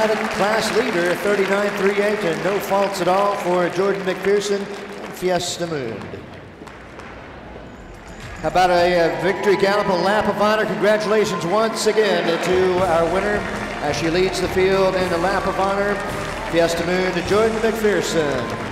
decided class leader, 39.38, and no faults at all for Jordan McPherson and Fiesta Moon. How about a victory gallop, a lap of honor? Congratulations once again to our winner as she leads the field in the lap of honor. Fiesta Moon to Jordan McPherson.